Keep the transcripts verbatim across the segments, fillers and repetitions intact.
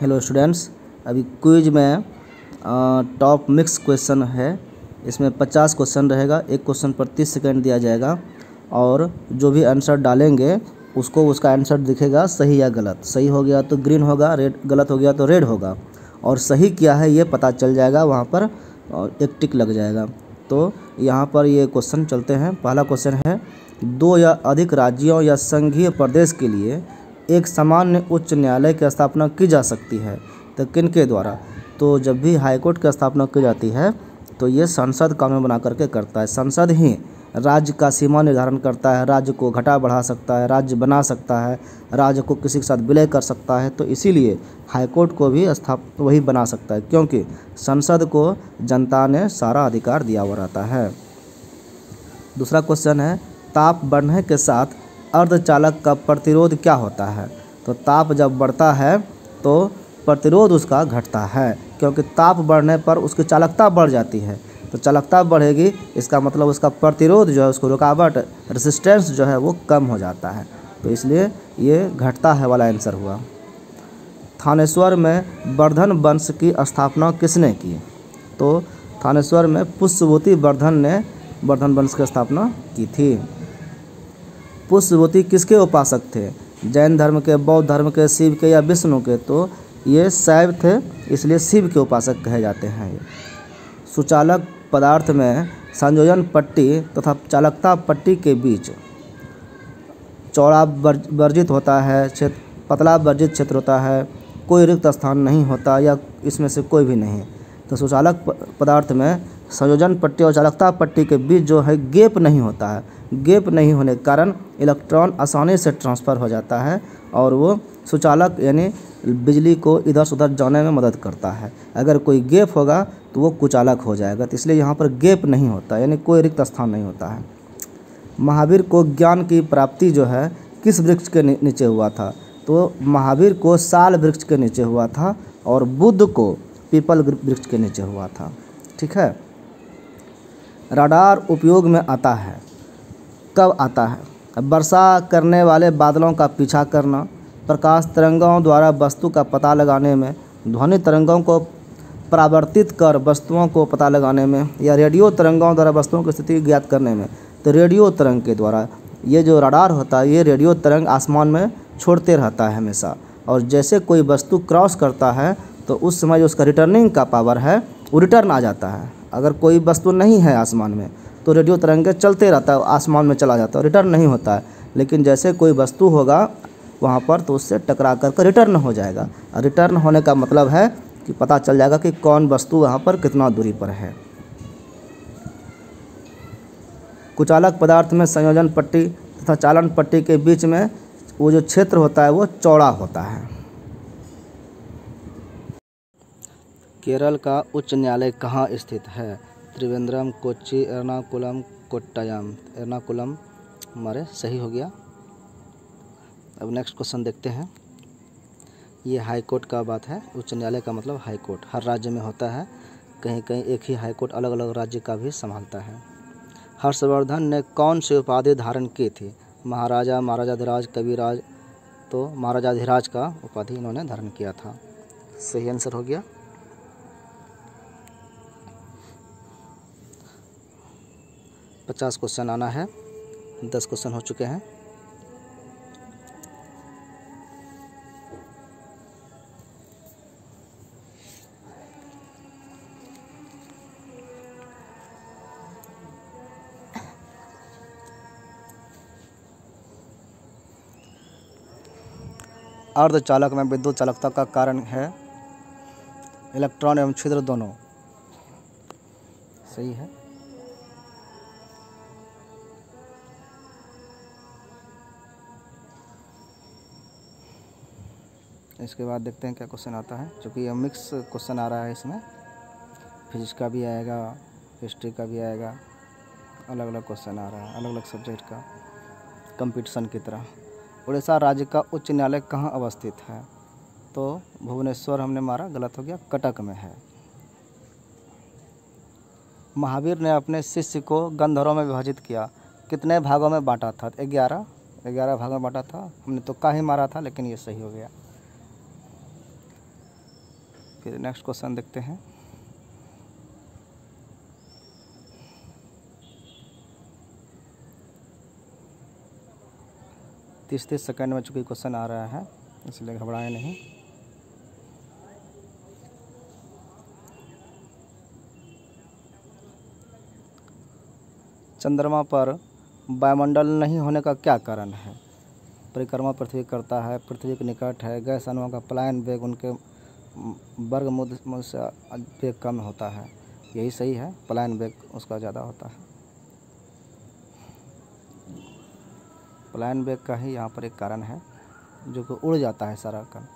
Hello students, अभी quiz में top mix question है। इसमें पचास क्वेश्चन रहेगा, एक क्वेश्चन पर तीस सेकंड दिया जाएगा और जो भी आंसर डालेंगे उसको उसका आंसर दिखेगा सही या गलत। सही हो गया तो ग्रीन होगा, रेड गलत हो गया तो रेड होगा, और सही क्या है ये पता चल जाएगा वहाँ पर और एक टिक लग जाएगा। तो यहाँ पर ये क्वेश्चन चलते हैं। पहला क्वेश्चन है, दो या अधिक राज्यों या संघीय प्रदेश के लिए एक सामान्य उच्च न्यायालय की स्थापना की जा सकती है तो किनके द्वारा। तो जब भी हाईकोर्ट की स्थापना की जाती है तो ये संसद कानून बना करके करता है। संसद ही राज्य का सीमा निर्धारण करता है, राज्य को घटा बढ़ा सकता है, राज्य बना सकता है, राज्य को किसी के साथ विलय कर सकता है। तो इसीलिए हाईकोर्ट को भी स्थाप वही बना सकता है, क्योंकि संसद को जनता ने सारा अधिकार दिया हुआ रहता है। दूसरा क्वेश्चन है, ताप बढ़ने के साथ अर्धचालक का प्रतिरोध क्या होता है। तो ताप जब बढ़ता है तो प्रतिरोध उसका घटता है, क्योंकि ताप बढ़ने पर उसकी चालकता बढ़ जाती है। तो चालकता बढ़ेगी, इसका मतलब उसका प्रतिरोध जो है, उसको रुकावट रेसिस्टेंस जो है वो कम हो जाता है। तो इसलिए ये घटता है वाला आंसर हुआ। थानेश्वर में वर्धन वंश की स्थापना किसने की। तो थानेश्वर में पुष्यवती वर्धन ने वर्धन वंश की स्थापना की थी। पुष्यवती किसके उपासक थे, जैन धर्म के, बौद्ध धर्म के, शिव के या विष्णु के। तो ये शैव थे, इसलिए शिव के उपासक कहे जाते हैं। ये सुचालक पदार्थ में संयोजन पट्टी तथा चालकता पट्टी के बीच चौड़ा वर्जित होता है, क्षेत्र पतला वर्जित क्षेत्र होता है, कोई रिक्त स्थान नहीं होता या इसमें से कोई भी नहीं। तो सुचालक पदार्थ में संयोजन पट्टी और चालकता पट्टी के बीच जो है गैप नहीं होता है। गैप नहीं होने के कारण इलेक्ट्रॉन आसानी से ट्रांसफ़र हो जाता है और वो सुचालक यानी बिजली को इधर से उधर जाने में मदद करता है। अगर कोई गैप होगा तो वो कुचालक हो जाएगा। तो इसलिए यहाँ पर गैप नहीं होता, यानी कोई रिक्त स्थान नहीं होता है। महावीर को ज्ञान की प्राप्ति जो है किस वृक्ष के नीचे हुआ था। तो महावीर को साल वृक्ष के नीचे हुआ था और बुद्ध को पीपल वृक्ष के नीचे हुआ था। ठीक है। रडार उपयोग में आता है, कब आता है। वर्षा करने वाले बादलों का पीछा करना, प्रकाश तरंगों द्वारा वस्तु का पता लगाने में, ध्वनि तरंगों को परावर्तित कर वस्तुओं को पता लगाने में, या रेडियो तरंगों द्वारा वस्तुओं की स्थिति ज्ञात करने में। तो रेडियो तरंग के द्वारा ये जो रडार होता है, ये रेडियो तरंग आसमान में छोड़ते रहता है हमेशा, और जैसे कोई वस्तु क्रॉस करता है तो उस समय जो उसका रिटर्निंग का पावर है वो रिटर्न आ जाता है। अगर कोई वस्तु नहीं है आसमान में तो रेडियो तरंगे चलते रहता है, आसमान में चला जाता है, रिटर्न नहीं होता है। लेकिन जैसे कोई वस्तु होगा वहाँ पर तो उससे टकरा कर रिटर्न हो जाएगा। रिटर्न होने का मतलब है कि पता चल जाएगा कि कौन वस्तु वहाँ पर कितना दूरी पर है। कुचालक पदार्थ में संयोजन पट्टी तथा चालन पट्टी के बीच में वो जो क्षेत्र होता है वो चौड़ा होता है। केरल का उच्च न्यायालय कहाँ स्थित है। त्रिवेंद्रम, कोच्चि, एर्नाकुलम, कोट्टायम। एर्नाकुलम हमारे सही हो गया। अब नेक्स्ट क्वेश्चन देखते हैं। ये हाई कोर्ट का बात है। उच्च न्यायालय का मतलब हाई कोर्ट हर राज्य में होता है, कहीं कहीं एक ही हाई कोर्ट अलग अलग राज्य का भी संभालता है। हर्षवर्धन ने कौन सी उपाधि धारण की थी। महाराजा, महाराजाधिराज, कविराज। तो महाराजाधिराज का उपाधि इन्होंने धारण किया था। सही आंसर हो गया। पचास क्वेश्चन आना है, दस क्वेश्चन हो चुके हैं। अर्धचालक में विद्युत चालकता का कारण है इलेक्ट्रॉन एवं छिद्र दोनों। सही है। इसके बाद देखते हैं क्या क्वेश्चन आता है, क्योंकि ये मिक्स क्वेश्चन आ रहा है। इसमें फिजिक्स का भी आएगा, हिस्ट्री का भी आएगा, अलग अलग क्वेश्चन आ रहा है अलग अलग सब्जेक्ट का, कंपटीशन की तरह। उड़ीसा राज्य का उच्च न्यायालय कहाँ अवस्थित है। तो भुवनेश्वर हमने मारा, गलत हो गया, कटक में है। महावीर ने अपने शिष्य को गंधर्वों में विभाजित किया, कितने भागों में बांटा था। ग्यारह ग्यारह भागों में बांटा था। हमने तो का ही मारा था, लेकिन ये सही हो गया। फिर नेक्स्ट क्वेश्चन देखते हैं। तीस तीस सेकंड में चूँकि क्वेश्चन आ रहा है, इसलिए घबराएं नहीं। चंद्रमा पर वायुमंडल नहीं होने का क्या कारण है? परिक्रमा पृथ्वी करता है, पृथ्वी के निकट है, गैस अणुओं का पलायन वेग उनके वर्गमूल से वेग कम होता है। यही सही है, पलायन वेग उसका ज़्यादा होता है। पलायन वेग का ही यहाँ पर एक कारण है, जो कि उड़ जाता है सारा कण।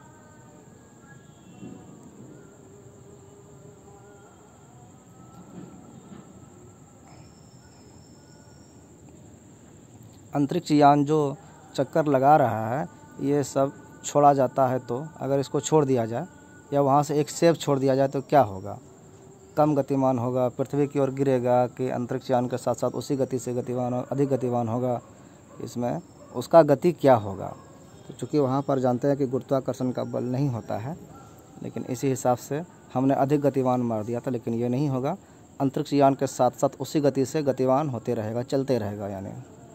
अंतरिक्ष यान जो चक्कर लगा रहा है, ये सब छोड़ा जाता है, तो अगर इसको छोड़ दिया जाए या वहाँ से एक सेब छोड़ दिया जाए तो क्या होगा? कम गतिमान होगा, पृथ्वी की ओर गिरेगा, कि अंतरिक्ष यान के साथ साथ उसी गति से गतिमान अधिक गतिमान होगा? इसमें उसका गति क्या होगा? तो चूँकि वहाँ पर जानते हैं कि गुरुत्वाकर्षण का बल नहीं होता है, लेकिन इसी हिसाब से हमने अधिक गतिमान मार दिया था, लेकिन ये नहीं होगा। अंतरिक्ष यान के साथ साथ उसी गति से गतिमान होते रहेगा, चलते रहेगा। यानी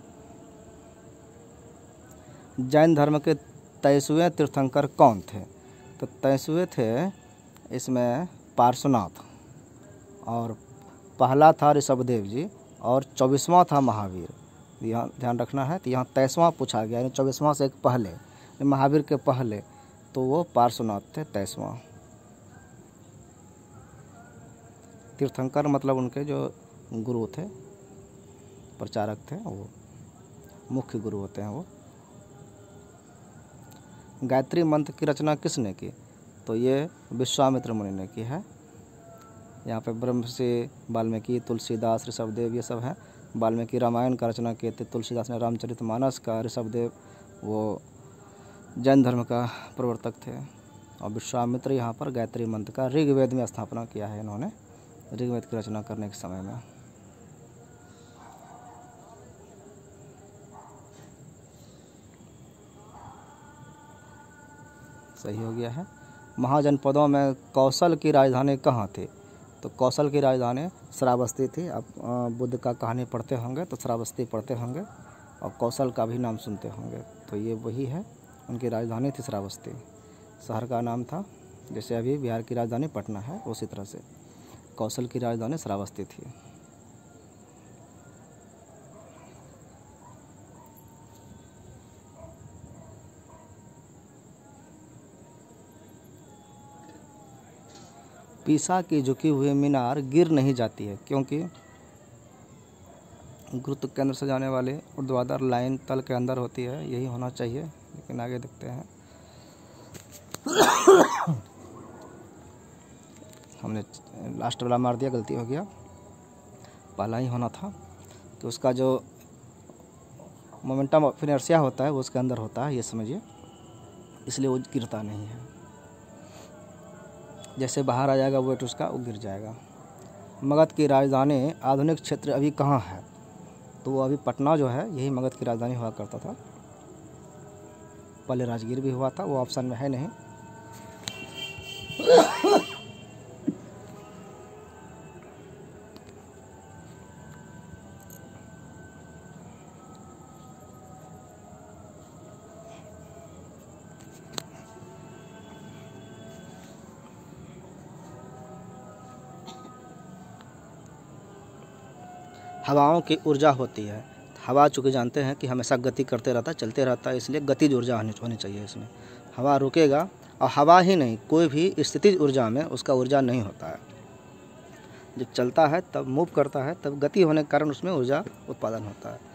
जैन धर्म के तेईसवें तीर्थंकर कौन थे? तो तेईसवें थे इसमें पार्श्वनाथ, और पहला था ऋषभदेव जी, और चौबीसवां था महावीर। यहाँ ध्यान रखना है, तो यहाँ तेईसवां पूछा गया, यानी चौबीसवां से एक पहले, महावीर के पहले, तो वो पार्श्वनाथ थे तेईसवां। तीर्थंकर मतलब उनके जो गुरु थे, प्रचारक थे, वो मुख्य गुरु होते हैं वो। गायत्री मंत्र की रचना किसने की? तो ये विश्वामित्र मुनि ने की है। यहाँ पे ब्रह्मर्षि वाल्मीकि, तुलसीदास, ऋषभदेव ये सब हैं। वाल्मीकि रामायण का रचना किए थे, तुलसीदास ने रामचरितमानस का, ऋषभदेव वो जैन धर्म का प्रवर्तक थे, और विश्वामित्र यहाँ पर गायत्री मंत्र का ऋग्वेद में स्थापना किया है इन्होंने, ऋग्वेद की रचना करने के समय में। सही हो गया है। महाजनपदों में कौशल की राजधानी कहाँ थी? तो कौशल की राजधानी श्रावस्ती थी। आप बुद्ध का कहानी पढ़ते होंगे तो श्रावस्ती पढ़ते होंगे, और कौशल का भी नाम सुनते होंगे, तो ये वही है, उनकी राजधानी थी श्रावस्ती। शहर का नाम था, जैसे अभी बिहार की राजधानी पटना है, उसी तरह से कौशल की राजधानी श्रावस्ती थी। पीसा की झुकी हुई मीनार गिर नहीं जाती है, क्योंकि गुरुत्व केंद्र से जाने वाली ऊर्ध्वाधर लाइन तल के अंदर होती है, यही होना चाहिए, लेकिन आगे देखते हैं। हमने लास्ट वाला मार दिया, गलती हो गया, पहला ही होना था कि उसका जो मोमेंटम ऑफ इनर्शिया होता है वो उसके अंदर होता है, ये समझिए, इसलिए वो गिरता नहीं है। जैसे बाहर आ जाएगा वेट उसका, वो गिर जाएगा। मगध की राजधानी आधुनिक क्षेत्र अभी कहाँ है? तो वो अभी पटना जो है, यही मगध की राजधानी हुआ करता था। पहले राजगीर भी हुआ था, वो ऑप्शन में है नहीं। हवाओं की ऊर्जा होती है। हवा चूँकि जानते हैं कि हमेशा गति करते रहता है, चलते रहता है, इसलिए गतिज ऊर्जा होनी चाहिए इसमें। हवा रुकेगा, और हवा ही नहीं, कोई भी स्थितिज ऊर्जा में उसका ऊर्जा नहीं होता है। जब चलता है तब मूव करता है, तब गति होने के कारण उसमें ऊर्जा उत्पादन होता है।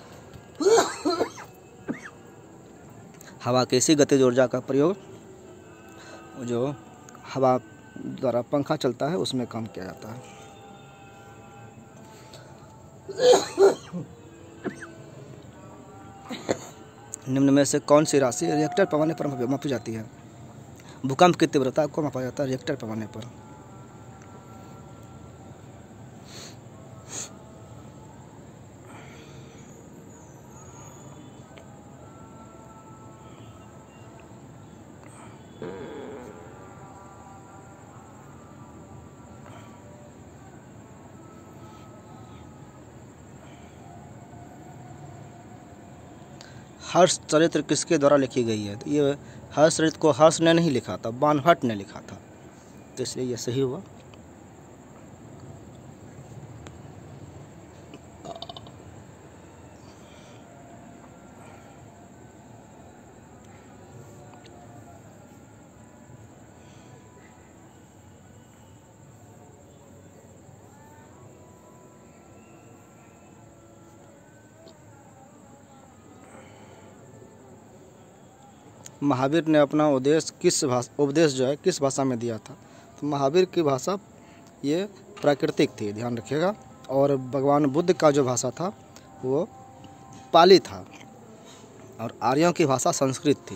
हवा की इसी गतिज ऊर्जा का प्रयोग जो हवा द्वारा पंखा चलता है उसमें काम किया जाता है। निम्न में से कौन सी राशि रिएक्टर पैमाने पर मापी जाती है? भूकंप की तीव्रता को मापा जाता है रिएक्टर पैमाने पर। हर्ष चरित्र किसके द्वारा लिखी गई है? तो ये हर्ष चरित्र को हर्ष ने नहीं लिखा था, बाणभट्ट ने लिखा था, तो इसलिए ये सही हुआ। महावीर ने अपना उपदेश किस भाषा उपदेश जो है किस भाषा में दिया था? तो महावीर की भाषा ये प्राकृतिक थी, ध्यान रखिएगा। और भगवान बुद्ध का जो भाषा था वो पाली था, और आर्यों की भाषा संस्कृत थी।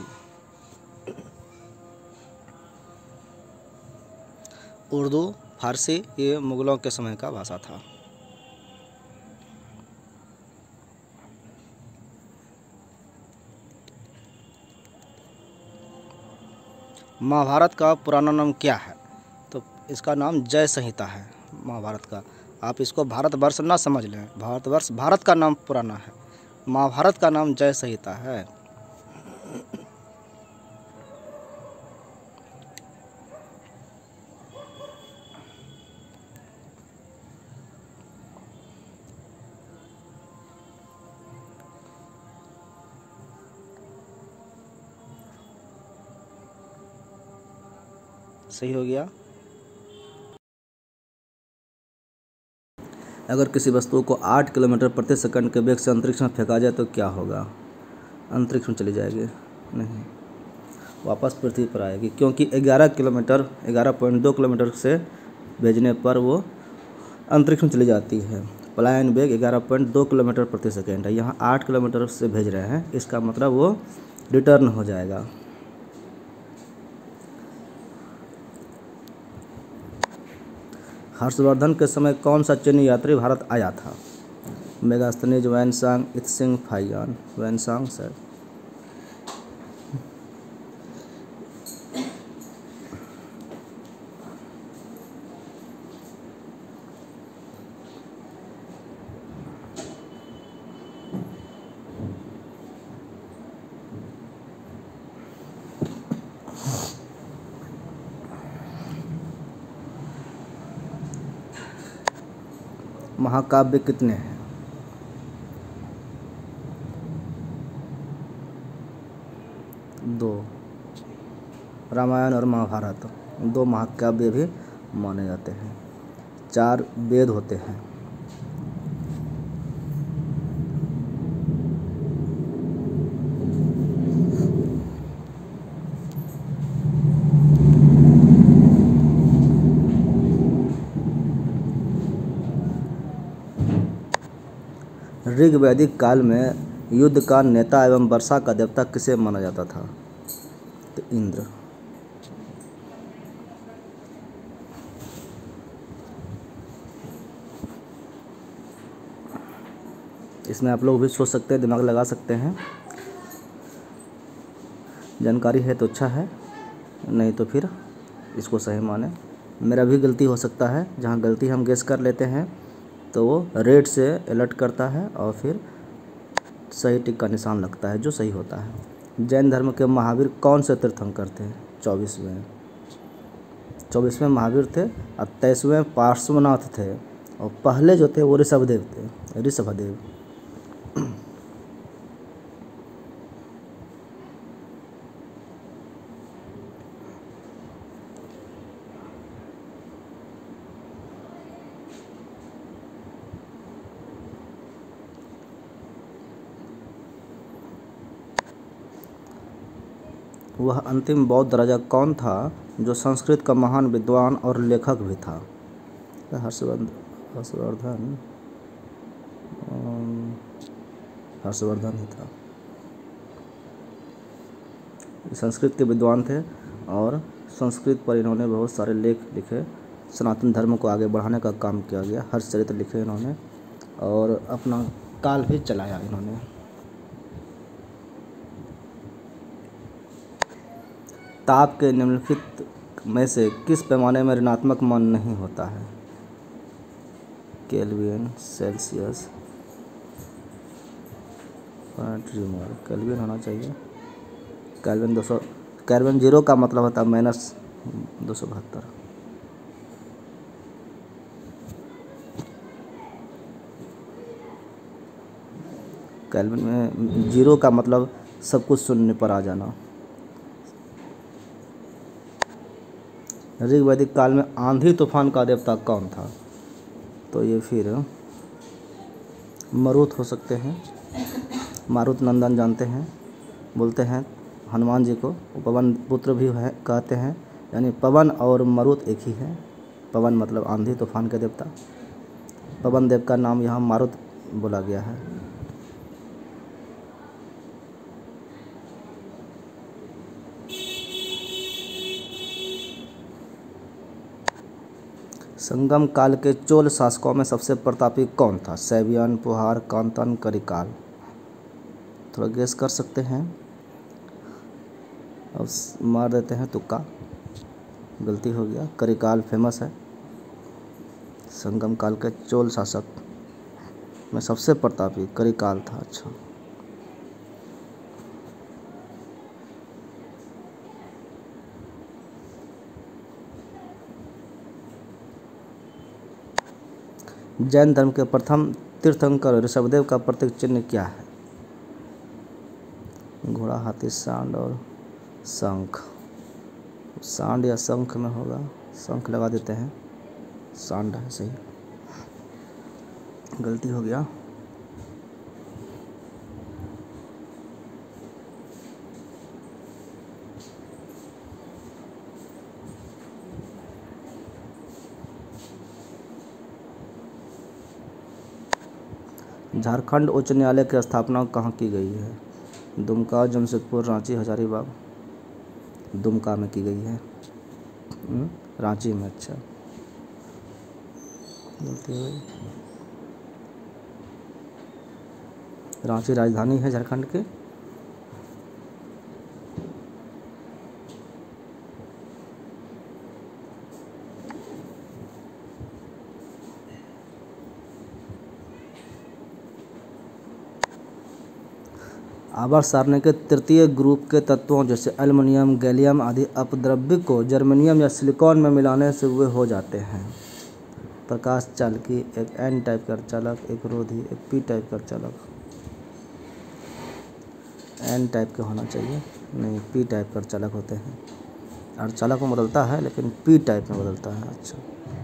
उर्दू, फारसी ये मुगलों के समय का भाषा था। महाभारत का पुराना नाम क्या है? तो इसका नाम जय संहिता है महाभारत का। आप इसको भारतवर्ष ना समझ लें, भारतवर्ष भारत का नाम पुराना है, महाभारत का नाम जय संहिता है। सही हो गया। अगर किसी वस्तु को आठ किलोमीटर प्रति सेकंड के वेग से अंतरिक्ष में फेंका जाए तो क्या होगा? अंतरिक्ष में चली जाएगी? नहीं, वापस पृथ्वी पर आएगी, क्योंकि ग्यारह किलोमीटर ग्यारह पॉइंट दो किलोमीटर से भेजने पर वो अंतरिक्ष में चली जाती है। पलायन वेग ग्यारह पॉइंट दो किलोमीटर प्रति सेकंड है, यहाँ आठ किलोमीटर से भेज रहे हैं, इसका मतलब वो रिटर्न हो जाएगा। हर्षवर्धन के समय कौन सा चीनी यात्री भारत आया था? Megasthenes, Xuanzang, Yijing, Faxian. Xuanzang sir. महाकाव्य कितने हैं? दो, रामायण और महाभारत दो महाकाव्य भी माने जाते हैं। चार वेद होते हैं। ऋग वैदिक काल में युद्ध का नेता एवं वर्षा का देवता किसे माना जाता था? तो इंद्र। इसमें आप लोग भी सोच सकते हैं, दिमाग लगा सकते हैं। जानकारी है तो अच्छा है, नहीं तो फिर इसको सही माने। मेरा भी गलती हो सकता है, जहाँ गलती हम गेस कर लेते हैं तो वो रेड से अलर्ट करता है और फिर सही टिक का निशान लगता है, जो सही होता है। जैन धर्म के महावीर कौन से तीर्थंकर थे? चौबीसवें चौबीसवें महावीर थे और तेईसवें पार्श्वनाथ थे, और पहले जो थे वो ऋषभदेव थे, ऋषभदेव। वह अंतिम बौद्ध राजा कौन था जो संस्कृत का महान विद्वान और लेखक भी था? हर्षवर्धन हर्षवर्धन हर्षवर्धन ही था। संस्कृत के विद्वान थे और संस्कृत पर इन्होंने बहुत सारे लेख लिखे। सनातन धर्म को आगे बढ़ाने का काम किया गया। हर्षचरित्र लिखे इन्होंने और अपना काल भी चलाया इन्होंने। ताप के निम्नलिखित में से किस पैमाने में ऋणात्मक मान नहीं होता है? Kelvin, Celsius, point remove kelvin होना चाहिए। केल्विन दो सौ केल्विन जीरो का मतलब होता है माइनस दो सौ बहत्तर। केल्विन में जीरो का मतलब सब कुछ शून्य पर आ जाना। ऋग्वैदिक काल में आंधी तूफान का देवता कौन था? तो ये फिर मरुत हो सकते हैं। मारुत नंदन जानते हैं, बोलते हैं हनुमान जी को, पवन पुत्र भी है कहते हैं, यानी पवन और मरुत एक ही है। पवन मतलब आंधी तूफान के देवता, पवन देव का नाम यहाँ मारुत बोला गया है। संगम काल के चोल शासकों में सबसे प्रतापी कौन था? सैवियन, पुहार, कांतन, करिकाल। थोड़ा गेस कर सकते हैं, अब मार देते हैं तुक्का, गलती हो गया। करिकाल फेमस है। संगम काल के चोल शासक में सबसे प्रतापी करिकाल था। अच्छा, जैन धर्म के प्रथम तीर्थंकर ऋषभदेव का प्रतीक चिन्ह क्या है? घोड़ा, हाथी, सांड और शंख। सांड या शंख में होगा, शंख लगा देते हैं, सांड है सही, गलती हो गया। झारखंड उच्च न्यायालय की स्थापना कहाँ की गई है? दुमका, जमशेदपुर, रांची, हजारीबाग। दुमका में की गई है। हुँ? रांची में। अच्छा, गलती हो गई। रांची राजधानी है झारखंड के। आवर्त सारणी के तृतीय ग्रुप के तत्वों जैसे एल्युमिनियम, गैलियम आदि अपद्रव्य को जर्मेनियम या सिलिकॉन में मिलाने से वे हो जाते हैं प्रकाश चालकी, एक एन टाइप का अर्धचालक, एक रोधी, एक पी टाइप का अर्धचालक। एन टाइप का होना चाहिए, नहीं पी टाइप का अर्धचालक होते हैं। अर्धचालक में बदलता है लेकिन पी टाइप में बदलता है। अच्छा,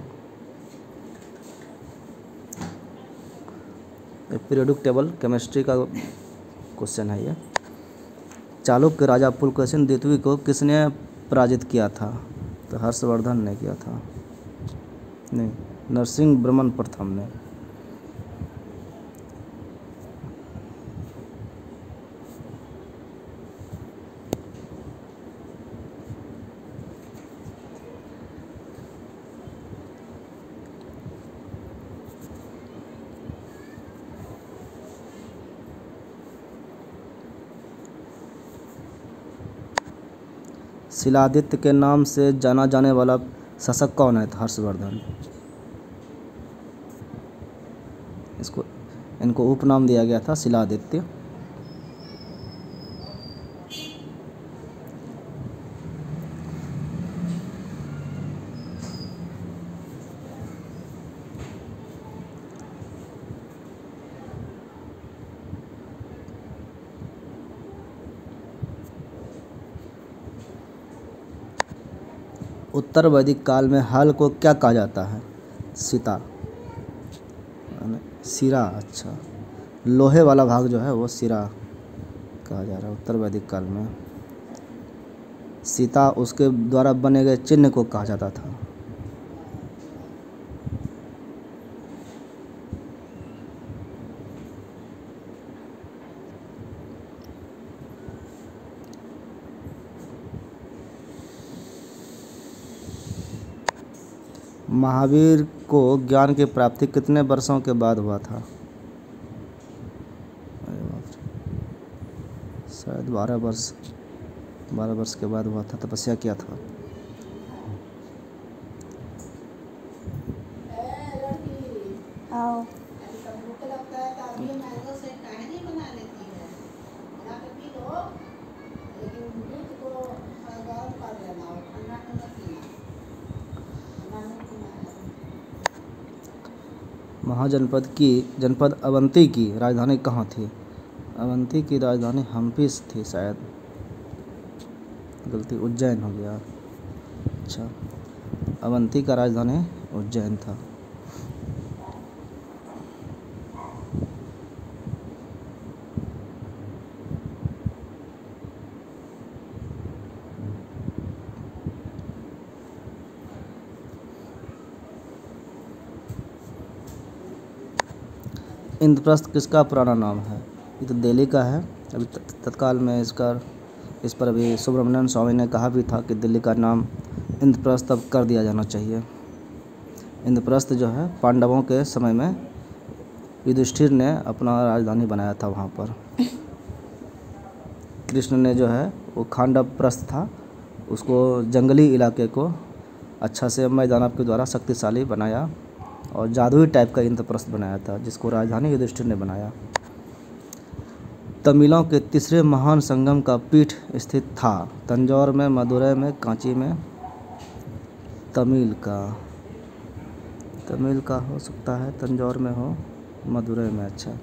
पीरियोडिक टेबल केमिस्ट्री का क्वेश्चन है ये। चालुक्य राजा पुलकेशिन द्वितीय को किसने पराजित किया था? तो हर्षवर्धन ने किया था, नहीं नरसिंह प्रथम ने। शिलादित्य के नाम से जाना जाने वाला शासक कौन है? हर्षवर्धन। इसको इनको उपनाम दिया गया था शिलादित्य। उत्तर वैदिक काल में हल को क्या कहा जाता है? सीता, सिरा। अच्छा, लोहे वाला भाग जो है वो सिरा कहा जा रहा है। उत्तर वैदिक काल में सीता, उसके द्वारा बने गए चिन्ह को कहा जाता था। महावीर को ज्ञान की प्राप्ति कितने वर्षों के बाद हुआ था? शायद बारह वर्ष बारह वर्ष के बाद हुआ था। तपस्या किया था। महाजनपद की जनपद अवंती की राजधानी कहाँ थी? अवंती की राजधानी हम्पी थी शायद, गलती उज्जैन हो गया। अच्छा, अवंती का राजधानी उज्जैन था। इंद्रप्रस्थ किसका पुराना नाम है? ये तो दिल्ली का है। अभी तत्काल में इसका इस पर अभी सुब्रमण्यम स्वामी ने कहा भी था कि दिल्ली का नाम इंद्रप्रस्थ अब कर दिया जाना चाहिए। इंद्रप्रस्थ जो है पांडवों के समय में युधिष्ठिर ने अपना राजधानी बनाया था वहाँ पर। कृष्ण ने जो है वो खांडवप्रस्थ था, उसको जंगली इलाके को अच्छा से मैदानव के द्वारा शक्तिशाली बनाया और जादुई टाइप का इंद्रप्रस्थ बनाया था, जिसको राजधानी युधिष्ठिर ने बनाया। तमिलों के तीसरे महान संगम का पीठ स्थित था? तंजौर में, मदुरै में, कांची में? तमिल का तमिल का हो सकता है तंजौर में हो, मदुरै में। अच्छा,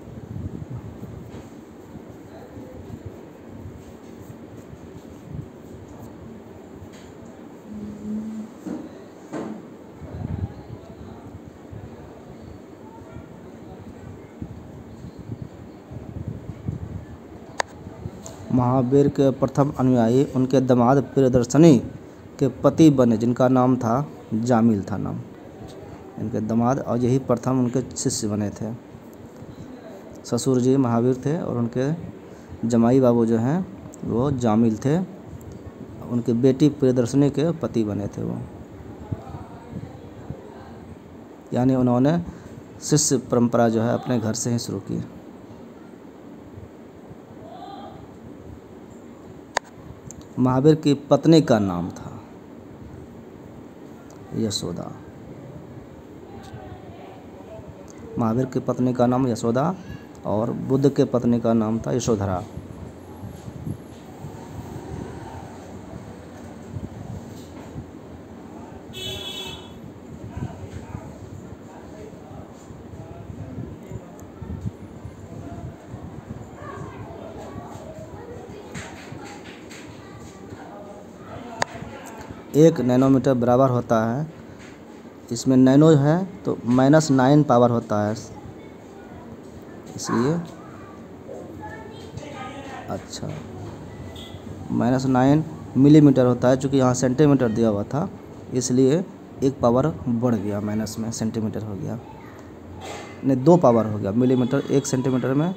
महावीर के प्रथम अनुयायी उनके दामाद प्रियदर्शनी के पति बने, जिनका नाम था जामिल था नाम इनके दामाद, और यही प्रथम उनके शिष्य बने थे। ससुर जी महावीर थे और उनके जमाई बाबू जो हैं वो जामिल थे। उनकी बेटी प्रियदर्शनी के पति बने थे वो, यानी उन्होंने शिष्य परंपरा जो है अपने घर से ही शुरू की। महावीर की पत्नी का नाम था यशोदा। महावीर की पत्नी का नाम यशोदा और बुद्ध के पत्नी का नाम था यशोधरा। एक नैनोमीटर बराबर होता है, इसमें नैनो है तो माइनस नाइन पावर होता है, इसलिए अच्छा माइनस नाइन मिलीमीटर होता है। चूँकि यहाँ सेंटीमीटर दिया हुआ था इसलिए एक पावर बढ़ गया, माइनस में सेंटीमीटर हो गया, नहीं दो पावर हो गया। मिलीमीटर एक सेंटीमीटर में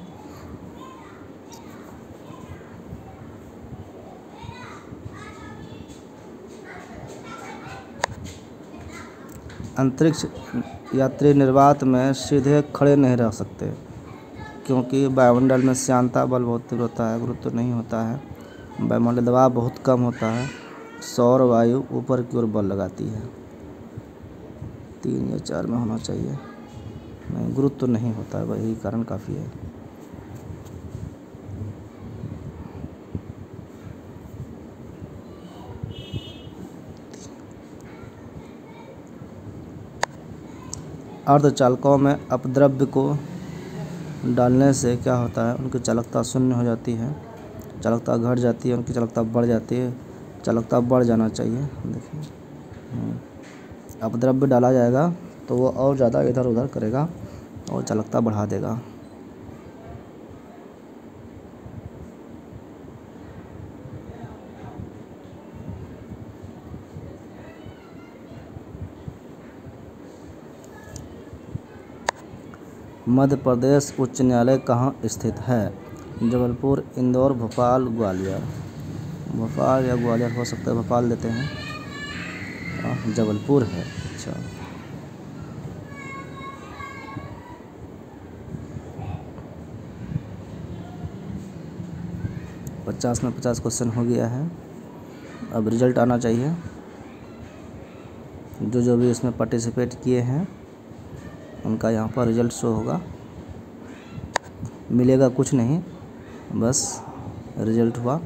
अंतरिक्ष यात्री निर्वात में सीधे खड़े नहीं रह सकते, क्योंकि वायुमंडल में श्यानता बल बहुत तीव्र होता है, गुरुत्व नहीं होता है, वायुमंडल दबाव बहुत कम होता है, सौर वायु ऊपर की ओर बल लगाती है। तीन या चार में होना चाहिए, नहीं गुरुत्व नहीं होता है, वही कारण काफ़ी है। अर्धचालकों में अपद्रव्य को डालने से क्या होता है? उनकी चालकता शून्य हो जाती है, चालकता घट जाती है, उनकी चालकता बढ़ जाती है। चालकता बढ़ जाना चाहिए। देखिए अपद्रव्य डाला जाएगा तो वो और ज़्यादा इधर उधर करेगा और चालकता बढ़ा देगा। मध्य प्रदेश उच्च न्यायालय कहाँ स्थित है? जबलपुर, इंदौर, भोपाल, ग्वालियर। भोपाल या ग्वालियर हो सकता है, भोपाल देते हैं। आ, जबलपुर है। अच्छा, पचास में पचास क्वेश्चन हो गया है। अब रिजल्ट आना चाहिए। जो जो भी इसमें पार्टिसिपेट किए हैं उनका यहाँ पर रिजल्ट शो होगा। मिलेगा कुछ नहीं, बस रिजल्ट हुआ।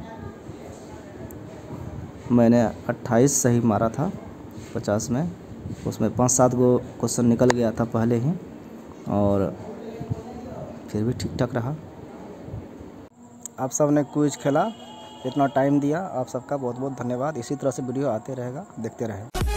मैंने अट्ठाईस सही मारा था पचास में, उसमें पाँच सात गो क्वेश्चन निकल गया था पहले ही और फिर भी ठीक ठाक रहा। आप सब ने क्विज खेला, इतना टाइम दिया, आप सबका बहुत बहुत धन्यवाद। इसी तरह से वीडियो आते रहेगा, देखते रहें।